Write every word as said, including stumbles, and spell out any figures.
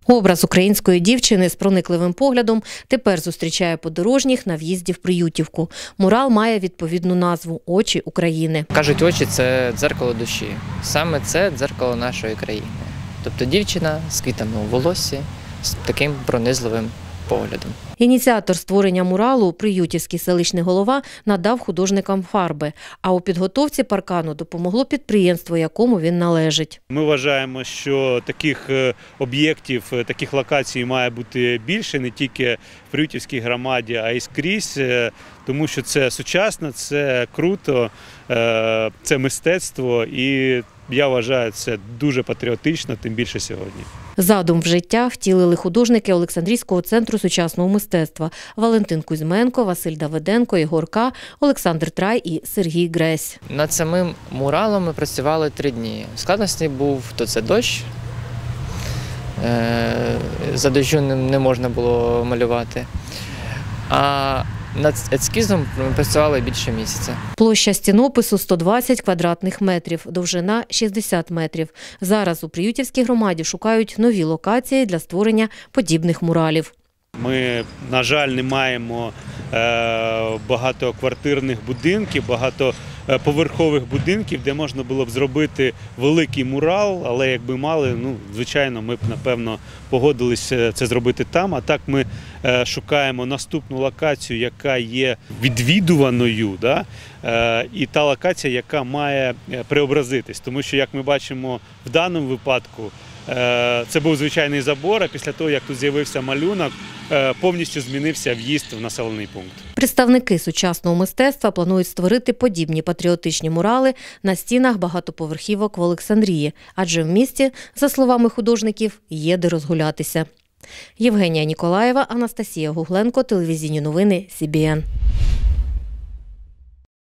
Образ української дівчини з проникливим поглядом тепер зустрічає подорожніх на в'їзді в Приютівку. Мурал має відповідну назву «Очі України». Кажуть, очі – це дзеркало душі. Саме це дзеркало нашої країни. Тобто дівчина з квітами у волоссі, з таким пронизливим поглядом. Ініціатор створення муралу, приютівський селищний голова, надав художникам фарби, а у підготовці паркану допомогло підприємство, якому він належить. Ми вважаємо, що таких об'єктів, таких локацій має бути більше, не тільки в Приютівській громаді, а й скрізь, тому що це сучасно, це круто, це мистецтво і я вважаю, це дуже патріотично, тим більше сьогодні. Задум в життя втілили художники Олександрійського центру сучасного мистецтва Валентин Кузьменко, Василь Давиденко, Ігор К, Олександр Трай і Сергій Гресь. Над самим муралом ми працювали три дні. Складності був, то це дощ, за дощу не можна було малювати. А над ескізом ми працювали більше місяця. Площа стінопису сто двадцять квадратних метрів, довжина шістдесят метрів. Зараз у Приютівській громаді шукають нові локації для створення подібних муралів. Ми, на жаль, не маємо багатоквартирних будинків, багатоповерхових будинків, де можна було б зробити великий мурал, але якби мали, ну, звичайно, ми б, напевно, погодилися це зробити там. А так ми шукаємо наступну локацію, яка є відвідуваною, да? І та локація, яка має преобразитись. Тому що, як ми бачимо в даному випадку, це був звичайний забор, а після того, як тут з'явився малюнок, повністю змінився в'їзд в населений пункт. Представники сучасного мистецтва планують створити подібні патріотичні мурали на стінах багатоповерхівок в Олександрії, адже в місті, за словами художників, є де розгулятися. Євгенія Ніколаєва, Анастасія Гугленко, телевізійні новини Сі Бі Ен.